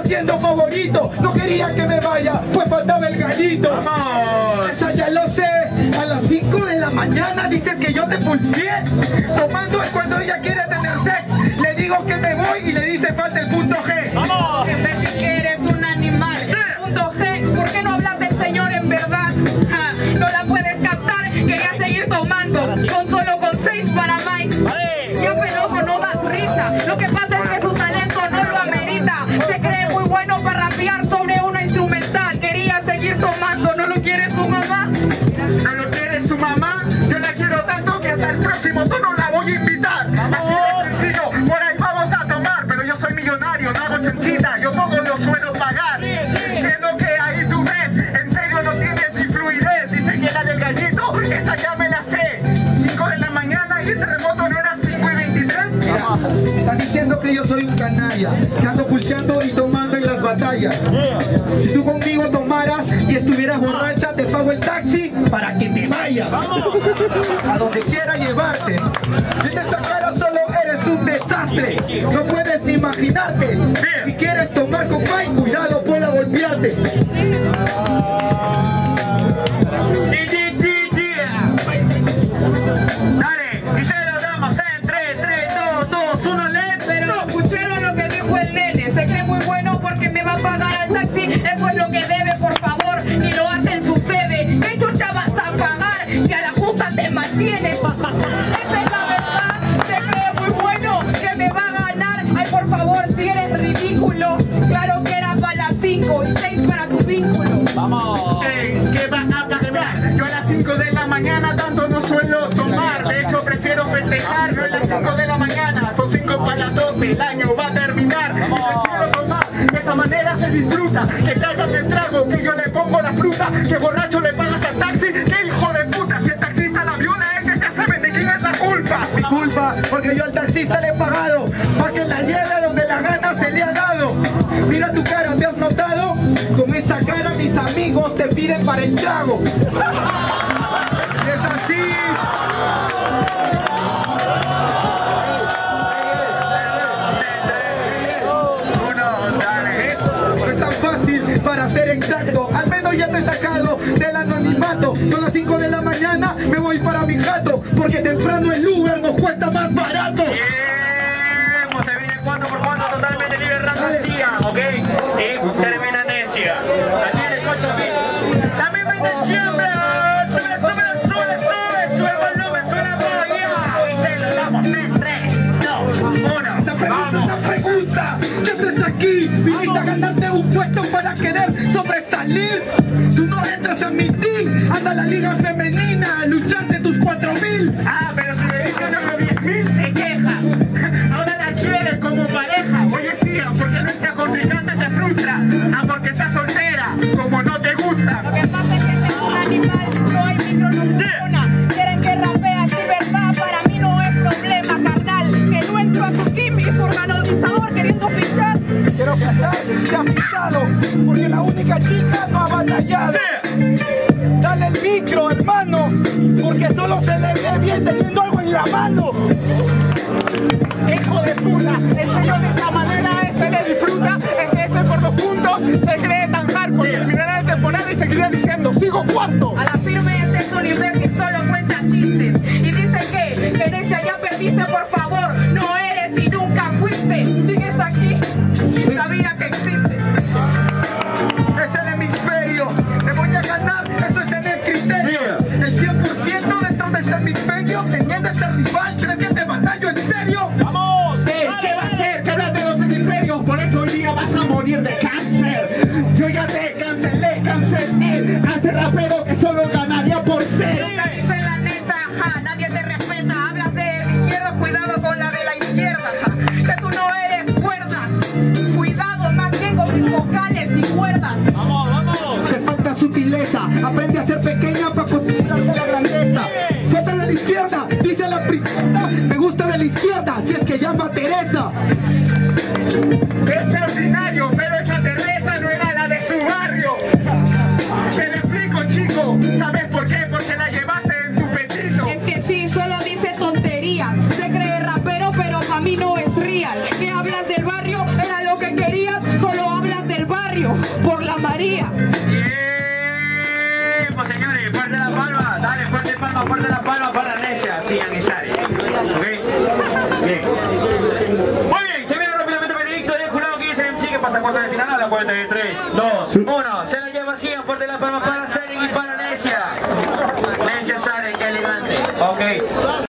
haciendo favorito. No quería que me vaya, pues faltaba el gallito. ¡Vamos! Esa ya lo sé. A las 5 de la mañana dices que yo te pulsé. Tomando es cuando ella quiere tener sex. Le digo que me voy y le dice falta el punto G. ¡Vamos! Que ves que eres un animal. Punto G, ¿por qué no hablas del Señor en verdad? Ja, no la puedes captar, quería seguir tomando. Solo con 6 para Mike. Ya peloco, no das risa. Lo que pasa es que su talento no lo amerita. Se cree muy bueno para rapear sobre una instrumental. Quería seguir tomando, ¿no lo quiere su mamá? ¿No lo quiere su mamá? Yo la quiero tanto que hasta el próximo tono la voy a invitar. Así de sencillo, por ahí vamos a tomar. Pero yo soy millonario, no hago chanchita, yo todo lo suelo pagar. ¿Qué es lo que ahí tú ves? En serio no tienes ni fluidez. Dice que la del gallito, esa ya me la sé. 5 de la mañana y el terremoto no era 5:23. Mira, están diciendo que yo soy un canalla, que ando pulsando y tomando en las batallas. Si tú conmigo tomaras y estuvieras borracha, te pago el taxi para que te vayas a donde quiera llevarte. Si te sacaras solo eres un desastre, no puedes ni imaginarte. Si quieres tomar con Mike, cuidado, pueda golpearte. Dale, y se lo damos en 3, 2, 1, let's Pero escucharon lo que dijo el nene. Se cree muy bueno porque me va a pagar al taxi. Eso es lo que debe, por favor, y lo hacen sucede. ¿Qué chucha vas a pagar? Que a la justa te mantienes. Esa es la verdad. Se cree muy bueno que me va a ganar. Ay, por favor, si eres ridículo. Claro que era para las 5 y 6 para tu vínculo. ¡Vamos! ¿Qué va a pasar? Yo a las 5 de la mañana tanto no suelo tomar. De hecho, prefiero festejar. No a las 5 de la mañana, son 5 para las 12. El año va a terminar. Prefiero tomar. De esa manera se disfruta. Que traigas el trago, que yo le pongo la fruta. Que borracho le pagas al taxi. ¡Qué hijo de puta! Si el taxista la viola, él ya sabe de quién es la culpa. Mi culpa, porque yo al taxista le he pagado para que la lleve donde la gana se le ha dado. Mira tu cara, ¿te has notado? Con esa cara mis amigos te piden para el trago. Es así. No es tan fácil para ser exacto. Al menos ya te he sacado del anonimato. Son las 5 de la mañana, me voy para mi jato, porque temprano el Uber nos cuesta más barato. Se viene 4x4 totalmente libre fantasía, ¿ok? Y termina necia. La tiene 8000. La misma intención, bro. Sube volumen, suena todo. Y se lo damos en 3, 2, 1. La pregunta, ¿qué haces aquí? Viniste a ganarte un puesto para querer sobresalir. Tú no entras en mi team, anda a la liga femenina, luchaste tus 4000. Ah, pero si le dicen los 10.000 se queja. Ahora la quiere como pareja. Oye, sí, porque nuestra contrincante te frustra. Ah, porque estás soltera, como no te gusta. Lo que pasa es que este es un animal, no hay micro, no funciona. Quieren que rapea, sí, verdad, para mí no es problema, carnal. Que no entro a su team y su organizador queriendo fichar. Quiero fichar, te ha fichado, porque la única chica no ha batallado. Dale el micro, hermano, porque solo se le ve bien teniendo algo en la mano. Hijo de puta, enseñó de esta manera, le disfruta, es que por los puntos se cree tan hardcore. Terminará la temporada y seguiré diciendo, sigo cuarto. A la firme este es Universo y solo cuenta chistes. Y dice que Venecia ya perdiste, por favor. No eres y nunca fuiste. Sigues aquí, sabía que existes. Es el hemisferio, te voy a ganar, eso es tener criterio. El 100% dentro de este hemisferio, teniendo este rival, ¿crees que te batallo en serio? ¡Vamos! ¿Qué va a hacer? ¿Qué hablas de los hemisferios? Por eso hoy día vas a morir de cáncer. Yo ya te cancelé. Hace rapero que solo ganaría por ser. Dice la neta, ja, nadie te respeta. Hablas de izquierda, cuidado con la de la izquierda, ja. Que tú no eres cuerda. Cuidado más bien con mis vocales y cuerdas. ¡Vamos! Te falta sutileza, aprende a ser pequeña para acostumbrarte a la grandeza. Falta de la izquierda, dice la princesa. Me gusta de la izquierda, si es que llama Teresa. ¡Qué extraordinario! Pero esa Teresa no era la de su barrio. Te lo explico, chico. ¿Sabes por qué? Porque la llevaste en tu petito. Es que sí, solo dice tonterías. Se cree rapero, pero para mí no es real. ¿Qué hablas del barrio? Era lo que querías, solo hablas la cuenta de 3, 2, 1. Se la lleva así, fuerte la palma para Saren y para Necia. Necia, Saren, qué elegante. Ok.